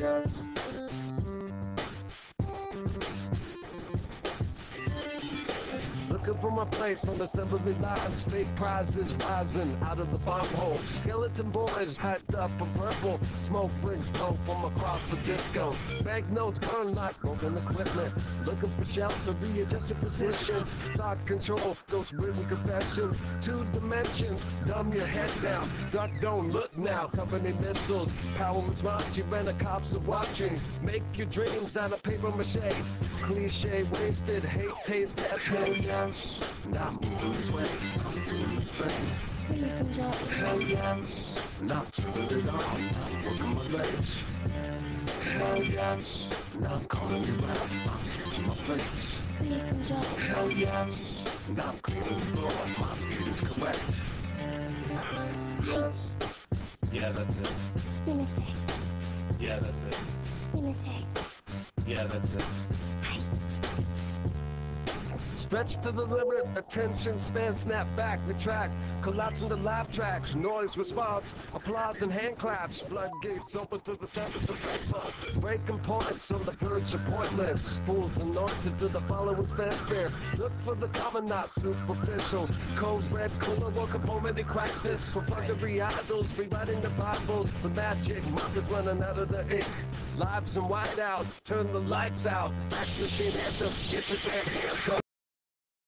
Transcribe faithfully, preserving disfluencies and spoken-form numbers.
yes. Looking for my place on the assembly lines, fake prizes rising out of the bomb hole. Skeleton boys hyped up for purple, smoke rings blow from across the disco. Banknotes burn like broken equipment, looking for shelter, readjust your position. Thought control, those written confessions, two dimensions, dumb your head down. Duck, don't look now, company missiles, power is watching, when the cops are watching. Make your dreams out of paper mache, cliche wasted, hate taste testing. Now I'm moving this way, I'm doing this thing. Ladies and gentlemen. Hell yes, now I'm turning it on, I'm working my legs. Hell yes, now I'm calling you out, I'm switching my place. Ladies and gentlemen. Hell yes, now I'm cleaning the floor, my beat is correct. Yes. Yeah, that's it. Let me see. Yeah, that's it. Let me see. Yeah, that's it. Stretch to the limit, attention span, snap back, retract, collapse into laugh tracks, noise response, applause and hand claps, floodgates open to the sound of the cipher, breaking points on the verge of pointless, fools anointed to the followers fanfare, look for the common, not superficial, cold red cooler, woke up home in the crisis, perfunctory idols, rewriting the Bibles, the magic, markers running out of the ink, lives in white out, turn the lights out, act machine anthems, get your damn hands up.